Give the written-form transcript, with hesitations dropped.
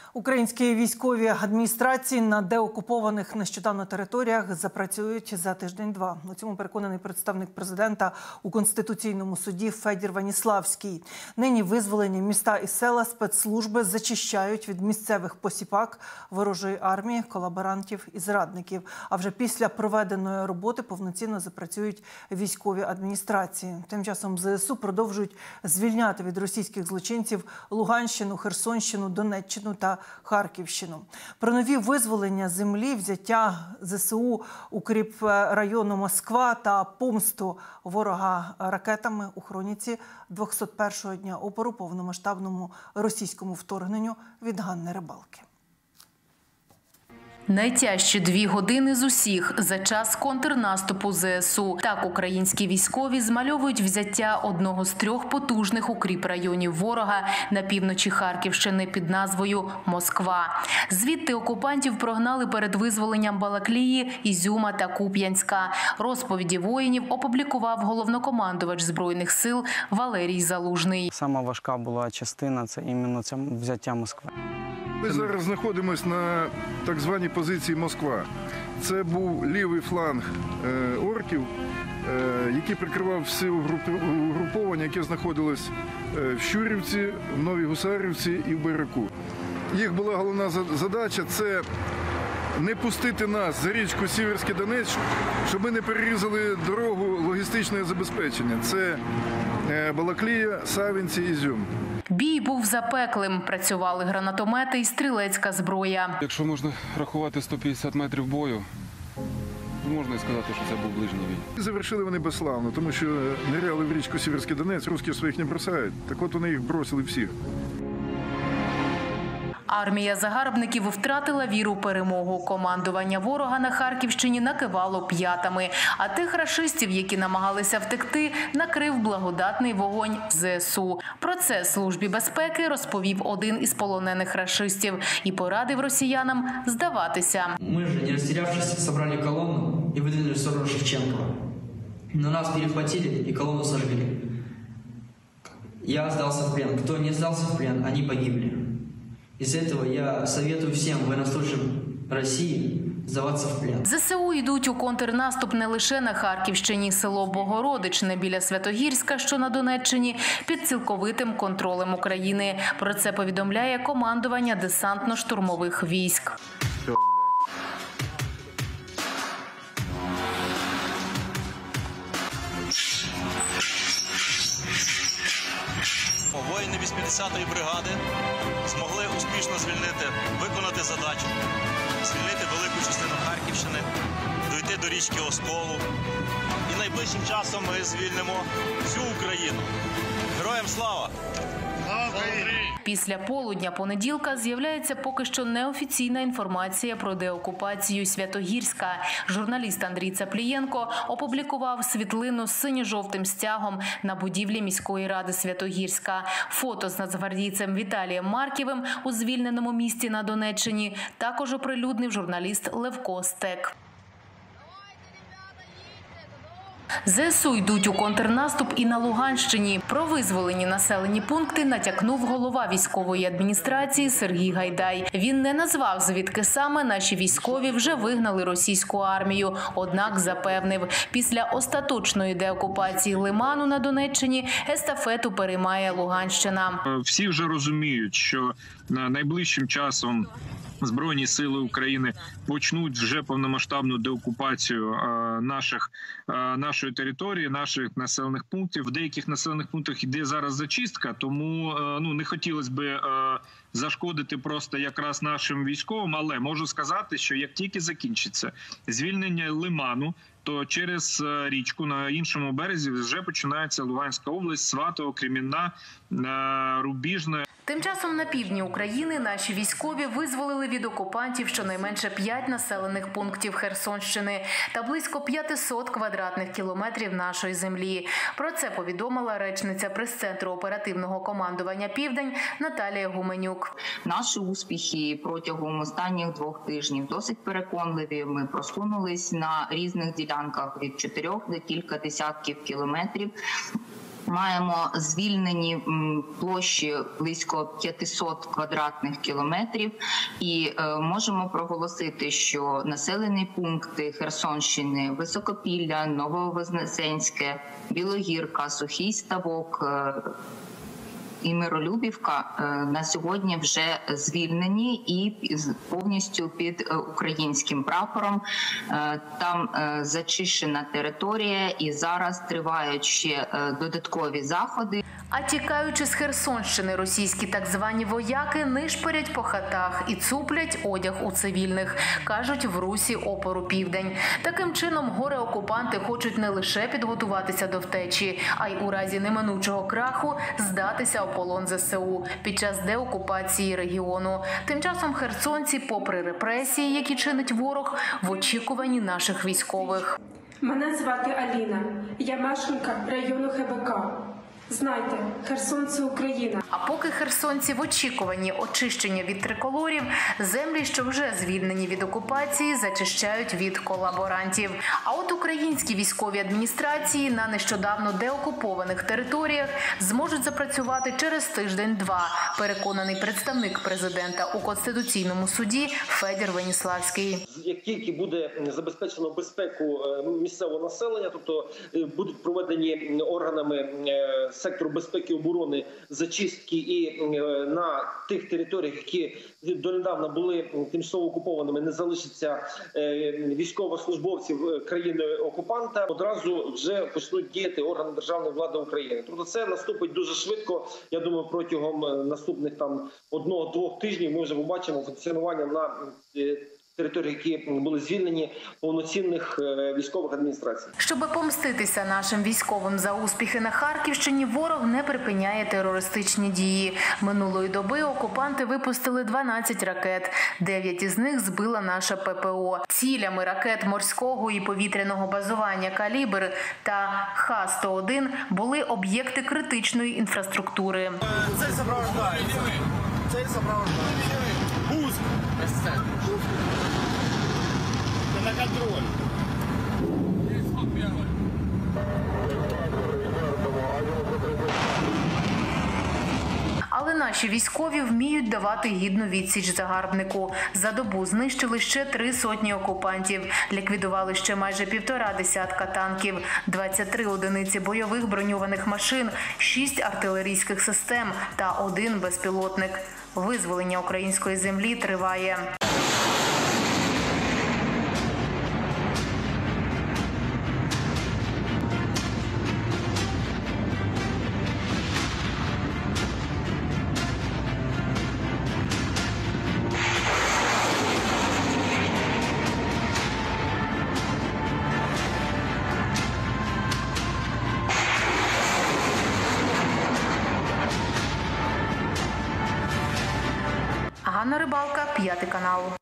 Українські військові адміністрації на деокупованих нещодавно територіях запрацюють за тиждень-два. У цьому переконаний представник президента у Конституційному суді Федір Веніславський. Нині визволені міста і села спецслужби зачищають від місцевих посіпак ворожої армії, колаборантів і зрадників. А вже після проведеної роботи повноцінно запрацюють військові адміністрації. Тим часом ЗСУ продовжують звільняти від російських злочинців Луганщину, Херсонщину, Донеччину та Харківщину. Про нові визволення землі, взяття ЗСУ укріпрайону Москва та помсту ворога ракетами у хроніці 201-го дня опору повномасштабному російському вторгненню від Ганни Рибалки. Найтяжчі 2 години з усіх за час контрнаступу ЗСУ. Так українські військові змальовують взяття одного з 3 потужних укріпрайонів ворога на півночі Харківщини під назвою Москва. Звідти окупантів прогнали перед визволенням Балаклії, Ізюма та Куп'янська. Розповіді воїнів опублікував головнокомандувач Збройних сил Валерій Залужний. Сама важка була частина – це іменно це взяття Москви. Ми зараз знаходимося на так званій позиції Москва. Це був лівий фланг орків, який прикривав всі угруповання, які знаходились в Щурівці, в Новій Гусарівці і в Байраку. Їх була головна задача – це не пустити нас за річку Сіверський Донець, щоб ми не перерізали дорогу логістичного забезпечення. Це Балаклія, Савинці, Ізюм. Бій був запеклим. Працювали гранатомети і стрілецька зброя. Якщо можна рахувати 150 метрів бою, можна і сказати, що це був ближній бій. Завершили вони безславно, тому що ниряли в річку Сіверський Донець, русські своїх не бросають. Так от вони їх бросили всіх. Армія загарбників втратила віру в перемогу. Командування ворога на Харківщині накивало п'ятами. А тих рашистів, які намагалися втекти, накрив благодатний вогонь ЗСУ. Про це Службі безпеки розповів один із полонених рашистів і порадив росіянам здаватися. Ми ж, не розтірявшись, зібрали колону і видвинули в сторону Шевченкова. Но нас перехватили і колону сожгли. Я здався в плен. Хто не здався в плен, вони погибли. Из этого я советую всем военнослужащим России сдаваться в плен. ЗСУ йдуть у контрнаступ не лише на Харківщині. Село Богородичне біля Святогірська, що на Донеччині, під цілковитим контролем України. Про це повідомляє командування десантно-штурмових військ. Воїни 80-ї бригади змогли успішно виконати задачу, звільнити велику частину Харківщини, дойти до річки Осколу. І найближчим часом ми звільнимо всю Україну. Героям слава! Після полудня понеділка з'являється поки що неофіційна інформація про деокупацію Святогірська. Журналіст Андрій Цаплієнко опублікував світлину з синьо-жовтим стягом на будівлі міської ради Святогірська. Фото з нацгвардійцем Віталієм Марківим у звільненому місті на Донеччині також оприлюднив журналіст Левко Стек. ЗСУ йдуть у контрнаступ і на Луганщині. Про визволені населені пункти натякнув голова військової адміністрації Сергій Гайдай. Він не назвав, звідки саме наші військові вже вигнали російську армію. Однак запевнив, після остаточної деокупації Лиману на Донеччині естафету переймає Луганщина. Всі вже розуміють, що найближчим часом Збройні сили України почнуть вже повномасштабну деокупацію нашої території, наших населених пунктів. В деяких населених пунктах йде зараз зачистка, тому не хотілося б зашкодити просто якраз нашим військовим, але можу сказати, що як тільки закінчиться звільнення Лиману, то через річку на іншому березі вже починається Луганська область, Сватово, Кремінна, Рубіжне. Тим часом на півдні України наші військові визволили від окупантів щонайменше 5 населених пунктів Херсонщини та близько 500 квадратних кілометрів нашої землі. Про це повідомила речниця прес-центру оперативного командування «Південь» Наталія Гуменюк. Наші успіхи протягом останніх 2 тижнів досить переконливі. Ми просунулись на різних ділянках від 4 до кілька десятків кілометрів. Маємо звільнені площі близько 500 квадратних кілометрів і можемо проголосити, що населені пункти Херсонщини, Високопілля, Нововознесенське, Білогірка, Сухий Ставок і Миролюбівка на сьогодні вже звільнені і повністю під українським прапором. Там зачищена територія і зараз тривають ще додаткові заходи. А тікаючи з Херсонщини, російські так звані вояки нишпорять по хатах і цуплять одяг у цивільних, кажуть в русі опору «Південь». Таким чином, горе-окупанти хочуть не лише підготуватися до втечі, а й у разі неминучого краху здатися у полон ЗСУ під час деокупації регіону. Тим часом херсонці, попри репресії, які чинить ворог, в очікуванні наших військових. Мене звати Аліна. Я мешканка району ХБК. Знайте, Херсон – це Україна. А поки херсонці в очікуванні очищення від триколорів, землі, що вже звільнені від окупації, зачищають від колаборантів. А от українські військові адміністрації на нещодавно деокупованих територіях зможуть запрацювати через тиждень-два, переконаний представник президента у Конституційному суді Федір Веніславський. Як тільки буде забезпечено безпеку місцевого населення, тобто будуть проведені органами сектору безпеки і оборони зачистки і на тих територіях, які донедавна були тимчасово окупованими, не залишиться військовослужбовців країни-окупанта, одразу вже почнуть діяти органи державної влади України. Тобто це наступить дуже швидко. Я думаю, протягом наступних 1-2 тижнів ми вже побачимо функціонування на території, які були звільнені, повноцінних військових адміністрацій. Щоби помститися нашим військовим за успіхи на Харківщині, ворог не припиняє терористичні дії. Минулої доби окупанти випустили 12 ракет. 9 із них збила наша ППО. Цілями ракет морського і повітряного базування «Калібр» та Х-101 були об'єкти критичної інфраструктури. Цель сопровождається. Пуск. На контроль. Але наші військові вміють давати гідну відсіч загарбнику. За добу знищили ще 3 сотні окупантів, ліквідували ще майже 1,5 десятка танків, 23 одиниці бойових броньованих машин, 6 артилерійських систем та 1 безпілотник. Визволення української землі триває. Ганна Рибалка, 5 канал.